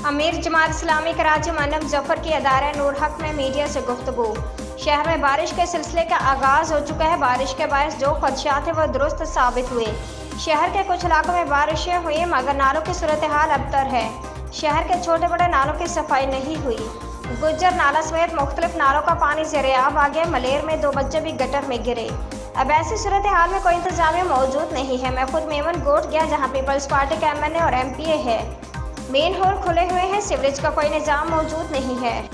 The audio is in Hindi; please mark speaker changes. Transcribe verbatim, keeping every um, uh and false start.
Speaker 1: अमीर जमात इस्लामी कराची मन्नम जफर की अदारा नूर हक में मीडिया से गुफ्तगू। शहर में बारिश के सिलसिले का आगाज़ हो चुका है। बारिश के बायस जो खदशात हैं वो दुरुस्त साबित हुए। शहर के कुछ इलाकों में बारिशें हुई मगर नालों की सूरत हाल अबतर है। शहर के छोटे बड़े नालों की सफाई नहीं हुई। गुज्जर नाला समेत मुख्तलिफ नालों का पानी ज़ेर-ए-आब आ गया। मलेर में दो बच्चे भी गटर में गिरे। अब ऐसी सूरत हाल में कोई इंतजामिया मौजूद नहीं है। मैं खुद मेमन गोट गया जहाँ पीपल्स पार्टी का एम एन ए और एम पी ए है। मेन होल खुले हुए हैं, सीवरेज का कोई निज़ाम मौजूद नहीं है।